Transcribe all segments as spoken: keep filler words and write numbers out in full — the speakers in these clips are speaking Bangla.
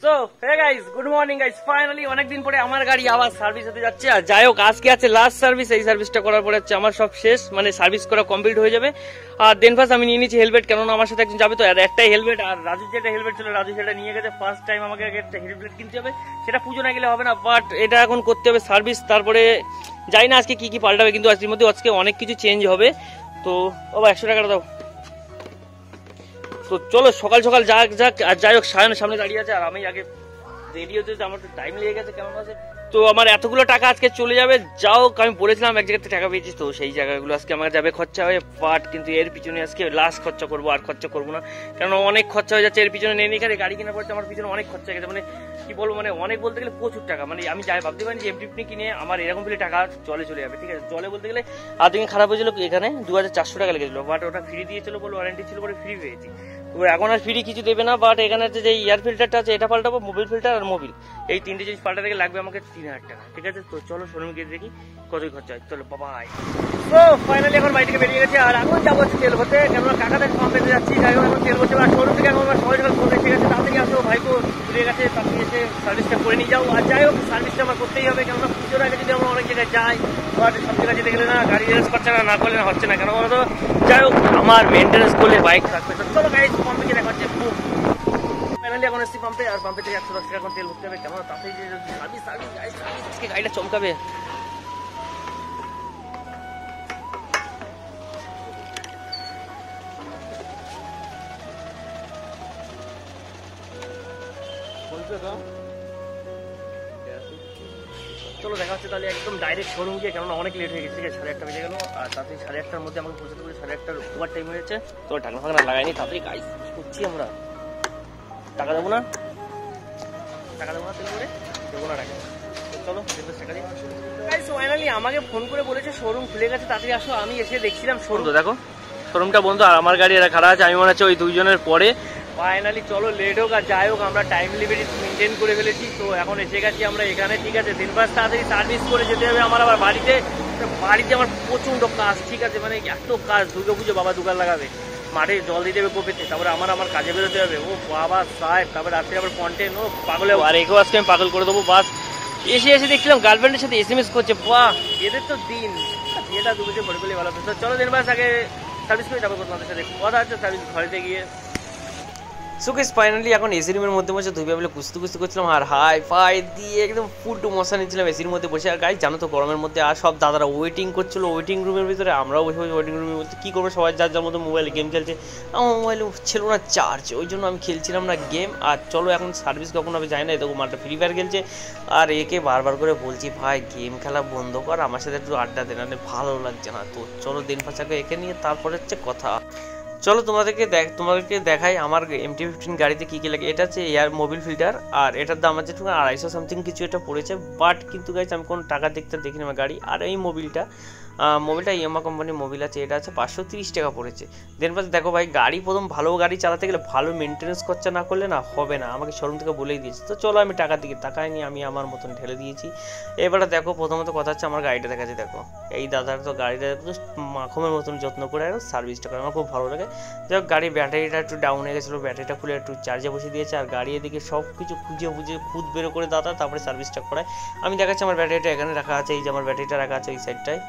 So hey guys, good morning guys. Finally অনেকদিন পরে আমার গাড়ি আবার সার্ভিস হতে যাচ্ছে। আর যাই হোক, আজকে আছে লাস্ট সার্ভিস। এই সার্ভিসটা করার পরে হচ্ছে আমার সব শেষ, মানে সার্ভিস করা কমপ্লিট হয়ে যাবে। আর দেন ফার্স্ট আমি নিয়ে নিচ্ছি হেলমেট, কেননা আমার সাথে একজন যাবে তো। আর একটাই হেলমেট, আর রাজু যেটা হেলমেট ছিল রাজু সেটা নিয়ে গেছে। ফার্স্ট টাইম আমাকে একটা হেলমেট কিনতে হবে, সেটা পুজো না গেলে হবে না। বাট এটা এখন করতে হবে সার্ভিস, তারপরে যাই না আজকে কি কি পাল্টাবে, কিন্তু আজকের মধ্যে আজকে অনেক কিছু চেঞ্জ হবে। তো বাবা একশো টাকাটা দাও। তো চলো সকাল সকাল যাক যাক। আর যাই হোক, সায়নের সামনে দাঁড়িয়ে আছে আর আমি আগে রেডি হতে, আমার তো টাইম লেগে গেছে কেমন আছে। তো আমার এতগুলো টাকা আজকে চলে যাবে। যাও, আমি বলেছিলাম এক জায়গাতে টাকা পেয়েছি, তো সেই জায়গাগুলো আজকে আমার যাবে খরচা হয়ে। বাট কিন্তু এর পিছনে আজকে লাস্ট খরচা করবো, আর খরচা করবো না, কারণ অনেক খরচা হয়ে যাচ্ছে এর পিছনে। নেই এখানে গাড়ি কেনার পড়ছে আমার পিছনে অনেক খরচা হয়ে গেছে, মানে কি বলবো, মানে অনেক বলতে গেলে প্রচুর টাকা। মানে আমি যাই ভাবতে পারি যে এমটি কিনে আমার এরকম বলে টাকা জলে চলে যাবে, ঠিক আছে। জলে বলতে গেলে আর্থিং খারাপ হয়েছিল, এখানে দু হাজার চারশো টাকা লেগেছিল। বাট ওটা ফ্রি দিয়েছিল বলে, ওয়ারেন্টি ছিল বলে ফ্রি পেয়েছি। তো এখন আর ফ্রি কিছু দেবে না। বাট এখানে যে এয়ার ফিল্টারটা আছে এটা পাল্টাবো, মোবিল ফিল্টার আর মোবিল, এই তিনটে জিনিস পাল্টা থেকে লাগবে আমাকে তিন হাজার টাকা, ঠিক আছে। তো চলো শোরুমে গিয়ে দেখি কতই খরচা হয়। চলো বাবাই। তো ফাইনালি এখন বাড়ি থেকে বেরিয়ে গেছে, আর এখন যাবো তেল ভরতে, কেননা কাকাদের পাম্পে যাচ্ছি। যাই হোক, এখন তেল ভরতে আর শোরুম থেকে এখন সবাই সকাল ফোন এসে গেছে, তাড়াতাড়ি আসো ভাইপো ঘুরে গেছে, তাড়াতাড়ি এসে সার্ভিসটা করে নিয়ে যাও। আর যাই হোক, সার্ভিসটা আমার করতেই হবে, কেননা পুজোর আগে যদি আমরা অনেক জায়গায় যাই, আবার সব জায়গায় যেতে গেলে না গাড়ি রেস করছে না, না করলে না হচ্ছে না, কেন বলতো। যাই হোক, আমার মেনটেন্স করলে বাইক থাকবে। তো চলো গাইস, পাম্পে গিয়ে দেখা হচ্ছে। ফাইনালি এখন এসছি পাম্পে, আর পাম্পে থেকে একশো দশ টাকা এখন তেল ভরতে হবে, কেমন তাড়াতাড়ি সার্ভিস সার্ভিস গাইস, সার্ভিস আজকে গাড়িটা চমকাবে। চলো দেখা হচ্ছে তাহলে একদম ডাইরেক্ট শোরুম গিয়ে, কেননা অনেক লেট হয়ে গেছে, ঠিক আছে। সাড়ে একটা বেজে গেল, আর তাড়াতাড়ি সাড়ে একটার মধ্যে আমাকে পৌঁছাতে পারি। সাড়ে একটার ওভার টাইম হয়েছে, তো ঢাকনা ফাঁকনা লাগাইনি, তাড়াতাড়ি গাইস করছি আমরা। টাকা দেবো না, টাকা দেবো না, তেল করে দেবো না টাকা। চলো টাকা দিই। গাইস ফাইনালি আমাকে ফোন করে বলেছে শোরুম খুলে গেছে, তাড়াতাড়ি আসো। আমি এসে দেখছিলাম শোরুম, তো দেখো শোরুমটা বন্ধ, আর আমার গাড়ি এরা খারাপ আছে। আমি মনে হচ্ছে ওই দুইজনের পরে। ফাইনালি চলো লেট হোক আর যাই হোক, আমরা টাইম লিমিট মেনটেন করে ফেলেছি। তো এখন এসে গেছি আমরা এখানে, ঠিক আছে। দিন পাঁচ তাড়াতাড়ি সার্ভিস করে যেতে হবে আমার আবার বাড়িতে। বাড়িতে আমার প্রচণ্ড কাজ, ঠিক আছে, মানে এত কাজ। দুর্গা পুজো বাবা দোকান লাগাবে, মাঠে জল দিয়ে দেবে কোপেতে, তারপরে আমার আমার কাজে বেরোতে হবে। ও বাবা সাহেব, তারপরে রাত্রে আবার কন্টেন্ট, ও পাগলে। আর একেও আজকে আমি পাগল করে দেবো। বাস এসে এসে দেখছিলাম গার্লফ্রেন্ডের সাথে এস এম এস করছে। বাহ, এদের তো দিন বিয়েটা দু বছর পরে পেলে ভালো। তো চলো দিন বাস আগে সার্ভিস করে যাবো, তোমাদের সাথে কথা হচ্ছে সার্ভিস ঘরেতে গিয়ে। সো গাইস ফাইনালি এখন এসি রুমের মধ্যে বসে ধুইবে বলে কুস্তি কুস্তি করছিলাম, আর হাই ফাই দিয়ে একদম ফুল টু মশা নিচ্ছিলাম এসির মধ্যে বসে। আর গাইস জানো তো গরমের মধ্যে, আর সব দাদারা ওয়েটিং করছিল ওয়েটিং রুমের ভিতরে, আমরাও বসে বসে ওয়েটিং রুমের মধ্যে। কী করবো, সবাই যার যার মতো মোবাইলে গেম খেলছে। আমার মোবাইলে ছিল না চার্জ, ওই জন্য আমি খেলছিলাম না গেম। আর চলো এখন সার্ভিস কখন হবে যায় না, এরকম মাঠটা ফ্রি ফায়ার খেলছে। আর একে বারবার করে বলছি ভাই গেম খেলা বন্ধ কর, আমার সাথে একটু আড্ডা দে, না ভালো লাগছে না। তো চলো দিন পাঁচাকে একে নিয়ে তারপরে হচ্ছে কথা। চলো তোমাদেরকে দেখ তোমাদেরকে দেখাই আমার এমটি ফিফটিন গাড়িতে কী কী লাগে। এটা হচ্ছে এয়ার মোবিল ফিল্টার, আর এটার দাম আছে একটু আড়াইশো সামথিং কিছু এটা পড়েছে। বাট কিন্তু গাইছে আমি কোনো টাকা দেখতে দেখিনি আমার গাড়ি। আর এই মোবিলটা মোবিলটা ইয়ামাহা কোম্পানির মোবিল আছে, এটা আছে পাঁচশো তিরিশ টাকা পড়েছে। দেন পাশে দেখো ভাই, গাড়ি প্রথম ভালো গাড়ি চালাতে গেলে ভালো মেনটেন্স খরচা না করলে না হবে না, আমাকে শোরুম থেকে বলেই দিয়েছে। তো চলো আমি টাকার দিকে তাকাইনি, আমি আমার মতন ঢেলে দিয়েছি। এবারে দেখো প্রথমত কথা হচ্ছে আমার গাড়িটা দেখাচ্ছে। দেখো এই দাদার তো গাড়িটা মাখমের মতন যত্ন করে আর সার্ভিসটা করে, আমার খুব ভালো লাগে। যাই হোক, গাড়ির ব্যাটারিটা একটু ডাউন হয়ে গেছিলো, ব্যাটারিটা খুলে একটু চার্জে বসিয়ে দিয়েছে। আর গাড়ি এদিকে সব কিছু খুঁজে খুঁজে খুদ বেরো করে দাদা তারপরে সার্ভিসটা করায়। আমি দেখাচ্ছি আমার ব্যাটারিটা এখানে রাখা আছে, এই যে আমার ব্যাটারিটা রাখা আছে এই সাইডটায়।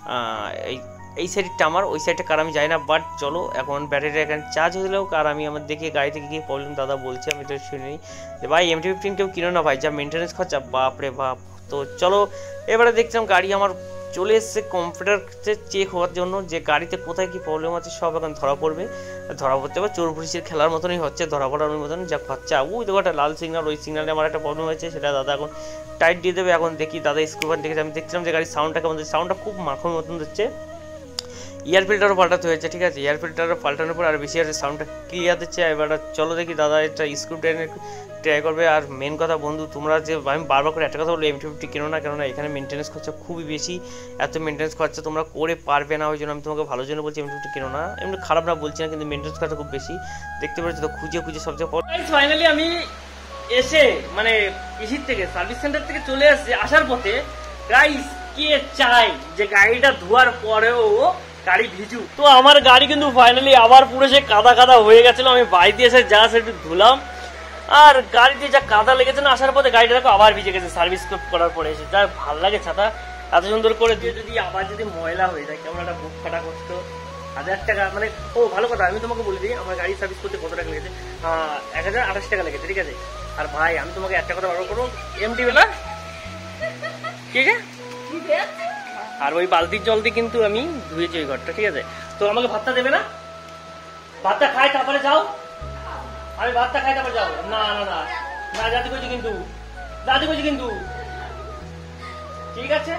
এই এই সাইডটা আমার, ওই সাইডটা কার আমি যাই না। বাট চলো এখন ব্যাটারিটা এখানে চার্জ হয়ে হোক, আর আমি আমার দেখে গাড়ি থেকে গিয়ে প্রবলেম দাদা বলছি, আমি তো শুনে নিই যে ভাই এমটি ফিফটিন কেউ কিনো না ভাই, যা মেনটেন্স খরচা বাপরে বাপ। তো চলো এবারে দেখছিলাম গাড়ি আমার চলে এসছে কম্পিউটারতে চেক হওয়ার জন্য, যে গাড়িতে কোথায় কী প্রবলেম আছে সব এখন ধরা পড়বে। ধরা পড়তে হবে চোর পুলিশের খেলার মতনই হচ্ছে, ধরা পড়ার মতন যা খরচা। ওই দেখো একটা লাল সিগনাল, ওই সিগনালে আমার একটা প্রবলেম হয়েছে, সেটা দাদা এখন টাইট দিয়ে দেবে। এখন দেখি দাদা স্ক্রুপার দেখেছে, আমি দেখছিলাম যে গাড়ির সাউন্ডটা কেমন দিচ্ছে, সাউন্ডটা খুব মাখন মতন দিচ্ছে। এয়ার ফিল্টারও পাল্টাতে হয়েছে, ঠিক আছে। এয়ার ফিল্টারও পাল্টানোর পর আর বেশি আর সাউন্ডটা ক্লিয়ার দিচ্ছে। এবার চলো দেখি দাদা এটা স্ক্রু ট্রেনে ট্রাই করবে। আর মেন কথা বন্ধু, তোমরা যে আমি বারবার করে একটা কথা বলবো এমটি ফিফটি কেনো না, কেননা এখানে মেনটেন্স খরচা খুবই বেশি। এত মেনটেন্স খরচা তোমরা করে পারবে না, ওই জন্য আমি তোমাকে ভালো জন্য বলছি এমটি ফিফটি কেনো না। এমনি খারাপ না বলছি না, কিন্তু মেনটেন্স খরচা খুব বেশি। দেখতে পাচ্ছি তো খুঁজে খুঁজে সবচেয়ে পর ফাইনালি আমি এসে মানে ইসির থেকে সার্ভিস সেন্টার থেকে চলে আসছে। আসার পথে গাইস কে চাই যে গাড়িটা ধোয়ার পরেও গাড়ি ভিজু, তো আমার গাড়ি কিন্তু ফাইনালি আবার পুরো সে কাদা কাদা হয়ে গেছিল। আমি বাড়িতে এসে জাস্ট একটু ধুলাম, আর গাড়িতে যা কাদা লেগেছে না আসার পথে, গাড়িটা দেখো আবার ভিজে গেছে সার্ভিস করার পরে এসে। যা ভালো লাগে ছাতা এত সুন্দর করে দিয়ে, যদি আবার যদি ময়লা হয়ে যায় কেমন একটা বুক ফাটা করতো। হাজার টাকা মানে, ও ভালো কথা, আমি তোমাকে বলে দিই আমার গাড়ি সার্ভিস করতে কত টাকা লেগেছে। এক হাজার আঠাশ টাকা লেগেছে, ঠিক আছে। আর ভাই আমি তোমাকে একটা কথা বারবার করবো, এমটি বেলা ঠিক আছে। আর ওই বালতির জল দিয়ে কিন্তু আমি ধুয়েছি ওই ঘরটা, ঠিক আছে। তো আমাকে ভাতটা দেবে না? ভাতটা খাই তারপরে যাও। আমি ভাতটা খাই তারপরে যাও। না না না না, যাতে করছি কিন্তু, যাতে করছি কিন্তু, ঠিক আছে।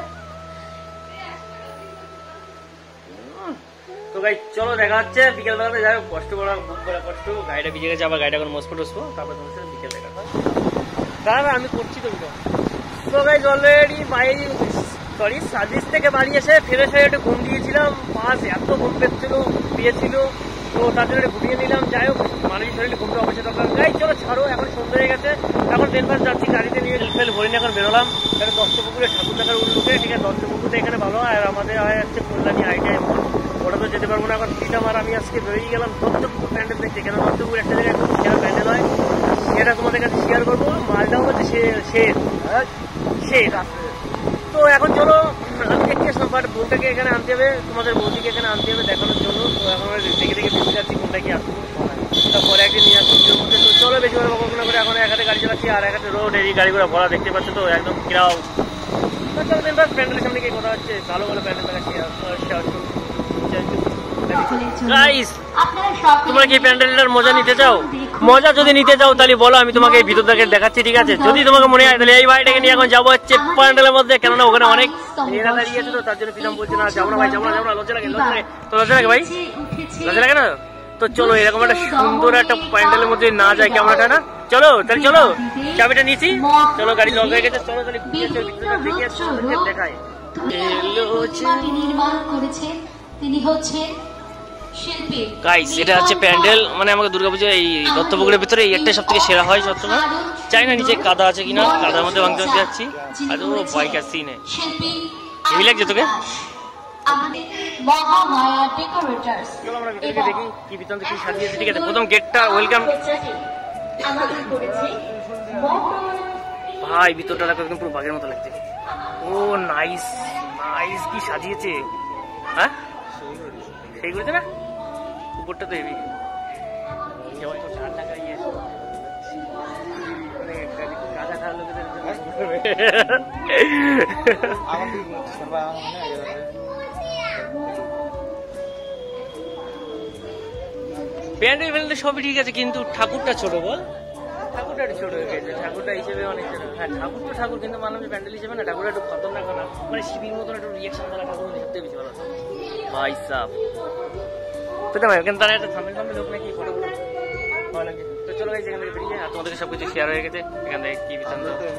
তো গাই চলো দেখা হচ্ছে বিকেল বেলাতে। যাই হোক কষ্ট করা, বুক করা কষ্ট, গাড়িটা ভিজে গেছে, আবার গাড়িটা এখন মসপো টসবো, তারপর তোমার সাথে বিকেল দেখা হয়। দাঁড়া আমি করছি তো। তো গাই অলরেডি বাড়ি সরি সার্ভিস থেকে বাড়ি এসে ফ্রেশ হয়ে একটু ঘুম দিয়েছিলাম। পাঁচ এত ঘুম পেয়েছিল পেয়েছিল তো তার জন্য ঘুমিয়ে নিলাম। যাই হোক মানুষের শরীরে ঘুমটা অবশ্যই দরকার। গাই চলো ছাড়ো, এখন সন্ধ্যা হয়ে গেছে, এখন বেলপাস যাচ্ছি গাড়িতে নিয়ে ফেল ভরে নিয়ে এখন বেরোলাম। এটা দশপুকুরে ঠাকুর দেখার উল্লুকে, ঠিক আছে। দশপুকুরটা এখানে ভালো, আর আমাদের হয় হচ্ছে কল্যাণী আইটিআই মোড়, ওটা তো যেতে পারবো না এখন। ফ্রিডম আর আমি আজকে বেরিয়ে গেলাম দত্তপুকুর প্যান্ডেল দেখতে। কেন দত্তপুকুর একটা জায়গায় খুব সেরা প্যান্ডেল হয়, সেটা তোমাদের কাছে শেয়ার করবো। মালটাও হচ্ছে সে সে তো এখন চলো আমি দেখতে আসলাম, বাট বোনটাকে এখানে আনতে হবে, তোমাদের বৌদিকে এখানে আনতে হবে দেখানোর জন্য। তো এখন দেখে দেখে বেশি যাচ্ছি কোনটা কি আসবো, তারপরে একদিন নিয়ে আসবো ভিডিওর মধ্যে। তো চলো বেশি করে বকবক করে, এখন এক হাতে গাড়ি চালাচ্ছি আর এক হাতে রোড, এই গাড়িগুলো ভরা দেখতে পাচ্ছ তো একদম কিরাও। তো চলো দিন বাস প্যান্ডেলের সামনে গিয়ে কথা হচ্ছে, ভালো ভালো প্যান্ডেল দেখাচ্ছি। গাইস তোমরা কি প্যান্ডেলটার মজা নিতে চাও? মজা যদি নিতে চাও তাহলে বলো, আমি তোমাকে এই ভিতর থেকে দেখাচ্ছি, ঠিক আছে। যদি তোমাকে মনে হয় তাহলে এই বাড়িটাকে নিয়ে এখন যাবো হচ্ছে প্যান্ডেলের মধ্যে, কেননা ওখানে অনেক মেয়েরা দাঁড়িয়ে আছে তো তার জন্য প্রীতম বলছে না যাবো না ভাই, যাবো না যাবো না, লজ্জা লাগে লজ্জা লাগে। তো লজ্জা লাগে ভাই, লজ্জা লাগে না? তো চলো এরকম একটা সুন্দর একটা প্যান্ডেলের মধ্যে না যায় কেমন একটা না। চলো তাহলে চলো, চাবিটা নিয়েছি, চলো গাড়ি লক হয়ে গেছে, চলো তাহলে দেখায়। নির্মাণ করেছেন তিনি হচ্ছে গাইস, এটা হচ্ছে প্যান্ডেল, মানে আমাকে দুর্গাপুজো এই দত্তপুকুরের ভিতরে এই একটা সব থেকে সেরা হয় সবসময়। চাই না নিচে কাদা আছে কিনা, কাদার মধ্যে ভাঙতে ভাঙতে যাচ্ছি। আর ও বাইকার সিন হেভি লাগছে তোকে। দেখি কি ভিতরে কি সাজিয়েছে, ঠিক আছে। প্রথম গেটটা ওয়েলকাম ভাই, ভিতরটা দেখো একদম পুরো বাঘের মতো লাগছে। ও নাইস নাইস, কি সাজিয়েছে, হ্যাঁ সেই করেছে না। উপরটা তো হেভি, গাঁজা খাওয়ার লোকেদের প্যান্ডেল ফ্যান্ডেল সবই ঠিক আছে, কিন্তু ঠাকুরটা ছোট বল, ঠাকুরটা একটু ছোট হয়ে গেছে। ঠাকুরটা হিসেবে অনেক ছোট, হ্যাঁ ঠাকুর তো ঠাকুর, কিন্তু মানুষের প্যান্ডেল হিসেবে না ঠাকুরটা একটু খতরনাক না, মানে শিবির মতন একটু রিয়াকশন করা ঠাকুর সত্যি বেশি ভালো ভাই সাহ। বুঝতে পারো কিন্তু তারা একটা সামনে সামনে লোক নাকি ফটো ফটো ভালো লাগে। তো চলো গাইস এখান থেকে বেরিয়ে, আর তোমাদেরকে সব কিছু শেয়ার হয়ে গেছে এখান থেকে কি বিছান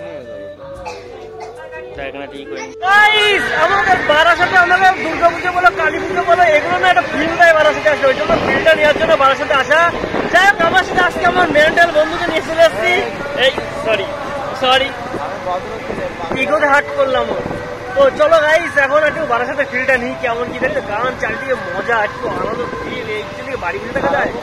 এখানে ঠিক হয়ে গাইস। আমাদের বারাসাতে আমাদের দুর্গাপুজো বলো কালী পুজো বলো এগুলো না একটা ফিল দেয় বারাসাতে আসলে, ওই জন্য ফিলটা নেওয়ার জন্য বারাসাতে আসা। যাই হোক আমার সাথে আজকে আমার মেন্টাল বন্ধুকে নিয়ে চলে এসেছি, এই সরি সরি ইগোতে হার্ট করলাম। তো চলো গাইস এখন একটু বারাসাতে ফিলটা নিই, কেমন কি দেখো গান চারিদিকে মজা, একটু আনন্দ ফিল, এইদিকে বাড়ি ফিরে দেখা যায়।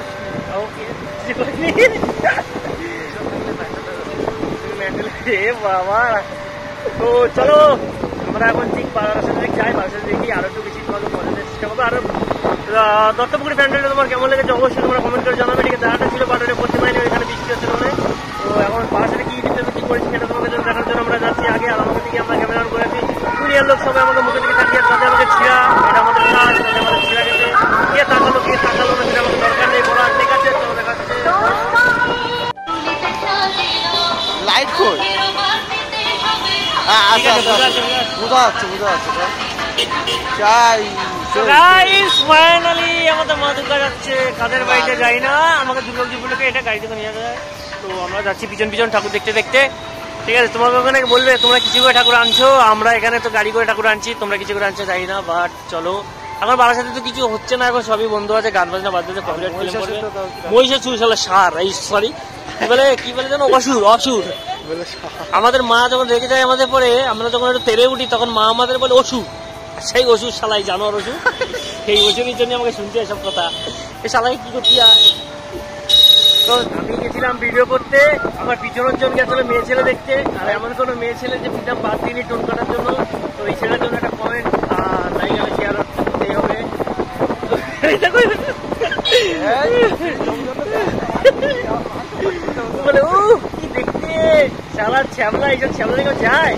বাবা তো চলো আমরা এখন ঠিক বারাসাতে যাই, বারাসাতে দেখি আরো একটু বেশি তোমাকে মজা দেওয়ার চেষ্টা করবো। আর দত্তপুকুরি প্যান্ডেলটা তোমার কেমন লেগেছে অবশ্যই তোমরা কমেন্ট করে জানাবে, ঠিক আছে। দাঁড়াটা ছিল বাটারে পড়তে পারিনি, ওইখানে বৃষ্টি হচ্ছে বলে। তো এখন বারাসাতে কি ভিতরে কি করেছি সেটা তোমাকে দেখার জন্য আমরা যাচ্ছি আগে, আর আমাদের দিকে আমরা ক্যামেরা অন করেছি। দুনিয়ার লোক সবাই আমাদের মুখে দিকে তাকিয়ে তাদের আমাকে ছিঁড়া, এটা আমাদের কাজ, আমাদের ছিঁড়া গেছে, কে তাকালো কে তাকালো না সেটা আমাদের দরকার নেই বলা, ঠিক আছে। চলো দেখা যাচ্ছে লাইট কই আচ্ছা বুঝা যাচ্ছে বুঝা যাচ্ছে চাই। গাইস ফাইনালি আমাদের মা দুর্গা যাচ্ছে, কাদের বাড়িতে যাই না, আমাকে দুর্গা পুজোকে এটা গাড়ি থেকে নিয়ে যায়। তো আমরা যাচ্ছি পিছন পিছন ঠাকুর দেখতে দেখতে, ঠিক আছে। তোমাকে ওখানে বলবে তোমরা কিছু করে ঠাকুর আনছো, আমরা এখানে তো গাড়ি করে ঠাকুর আনছি, তোমরা কিছু করে আনছো যাই না। বাট চলো এখন বারাসাতে তো কিছু হচ্ছে না, এখন সবই বন্ধ আছে, গান বাজনা বাজতে কমপ্লিট ফিল্ম করবে। মহিষাসুর শালা সার এই সরি কি বলে কি বলে যেন অসুর অসুর আমাদের মা যখন রেখে যায় আমাদের পরে, আমরা যখন একটু তেরে উঠি তখন মা আমাদের বলে অসুর, সেই অসুর শালাই জানোয়ার অসুর, সেই অসুরের জন্য আমাকে শুনতে এসব কথা। এই শালাকে কি করতে তো আমি গেছিলাম ভিডিও করতে, আমার পিছনের জন গেছিল মেয়ে ছেলে দেখতে, আর এমন কোনো মেয়ে ছেলে যে পিতাম বাদ দিইনি টোন কাটার জন্য। তো এই ছেলের জন্য একটা কমেন্ট লাইক আর শেয়ার করতেই হবে। বলে ও কি দেখতে শালা ছ্যাবলা, এইসব ছ্যাবলা কেউ যায়?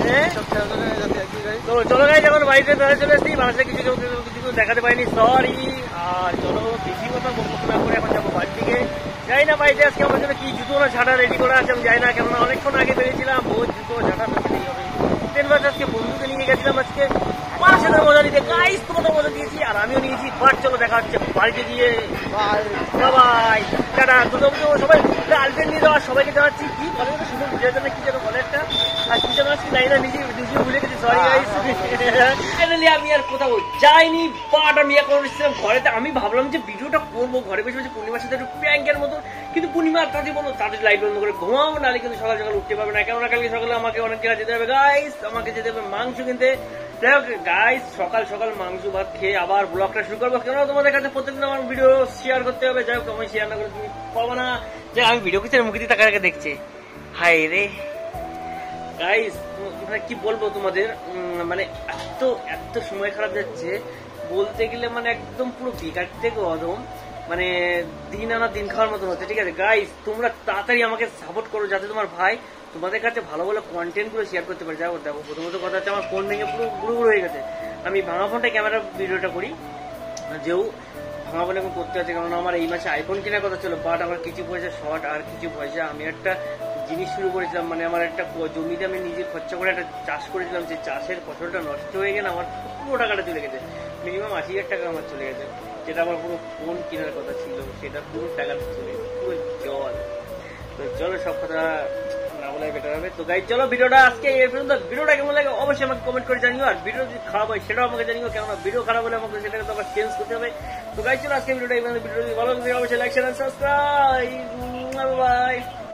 তো চলো গাইস, এখন বাড়িতে ধরে চলে এসেছি, বাসায় কিছু কিছু দেখাতে পারিনি, সরি। আর চলো বেশি কথা বকবক না করে এখন যাবো বাড়ির দিকে। যাই না বাড়িতে আজকে আমার জন্য কি জুতো না ঝাঁটা রেডি করা আছে, আমি যাই না, কেননা অনেকক্ষণ আগে বেরিয়েছিলাম, বহুত জুতো ঝাঁটা বেরিয়ে হবে। ট্রেন বাস আজকে বন্ধুকে নিয়ে গেছিলাম আজকে আমার সাথে মজা নিতে, গাইস তোমাদের মজা দিয়েছি আর আমিও নিয়েছি। বাট চলো দেখা হচ্ছে বাড়িতে গিয়ে, বাই টাটা। দুটো সবাই গার্লফ্রেন্ড নিয়ে যাওয়া সবাইকে জানাচ্ছি, কি বলে শুধু বুঝে যাবে কি যেন বলে একটা, আর কি যেন আজকে লাইনা নিজে নিজেও ভুলে গেছি, সরি গাইস। ফাইনালি আমি আর কোথাও যাইনি, বাট আমি এখন এসেছিলাম ঘরেতে। আমি ভাবলাম যে ভিডিওটা করবো ঘরে বসে বসে পূর্ণিমার সাথে একটু প্র্যাঙ্কের মতো, কিন্তু পূর্ণিমা তাদের বলো তাদের লাইট বন্ধ করে ঘুমাও, নাহলে কিন্তু সকাল সকাল উঠতে পারবে না, কেননা কালকে সকালে আমাকে অনেক জায়গায় যেতে হবে গাইস, আমাকে যেতে হবে মাংস কিনতে। যাই হোক গাইস, সকাল সকাল মাংস ভাত খেয়ে আবার ব্লগটা শুরু করবো, কেন তোমাদের কাছে প্রত্যেকদিন আমার ভিডিও শেয়ার করতে হবে। যাই হোক আমি শেয়ার না করে তুমি পাবো না, যে আমি ভিডিও করছি মুখে দিয়ে তাকে দেখছে। হাই রে গাইস, কি বলবো তোমাদের, মানে এত এত সময় খারাপ যাচ্ছে বলতে গেলে, মানে একদম পুরো বিকার থেকে অদম, মানে দিন আনা দিন খাওয়ার মতন হচ্ছে। ঠিক আছে গাইস, তোমরা তাড়াতাড়ি আমাকে সাপোর্ট করো যাতে তোমার ভাই তোমাদের কাছে ভালো ভালো কন্টেন্ট গুলো শেয়ার করতে পারে। যাও দেখো, প্রথমত কথা হচ্ছে আমার ফোন ভেঙে পুরো গুঁড়ো গুঁড়ো হয়ে গেছে। আমি ভাঙা ফোনটা ক্যামেরা ভিডিওটা করি, যেও ভাঙা ফোন এখন করতে আছে, কারণ আমার এই মাসে আইফোন কেনার কথা ছিল, বাট আমার কিছু পয়সা শর্ট, আর কিছু পয়সা আমি একটা জিনিস শুরু করেছিলাম, মানে আমার একটা জমিতে আমি নিজে খরচা করে একটা চাষ করেছিলাম, যে চাষের ফসলটা নষ্ট হয়ে গেলে আমার পুরো টাকাটা চলে গেছে, মিনিমাম আশি হাজার টাকা আমার চলে গেছে, যেটা আমার পুরো ফোন কেনার কথা ছিল, সেটা পুরো টাকাটা চলে গেছে, পুরো জল। তো চলো সব কথা না বলাই বেটার হবে। তো গাইজ চলো ভিডিওটা আজকে এই পর্যন্ত, ভিডিওটা কেমন লাগে অবশ্যই আমাকে কমেন্ট করে জানিও, আর ভিডিও যদি খারাপ হয় সেটাও আমাকে জানিও, কেননা ভিডিও খারাপ হলে আমাকে সেটাকে তো আবার চেঞ্জ করতে হবে। তো গাইজ চলো আজকে ভিডিওটা এই ভিডিও যদি ভালো লাগে অবশ্যই লাইক শেয়ার সাবস্ক্রাইব, বাই।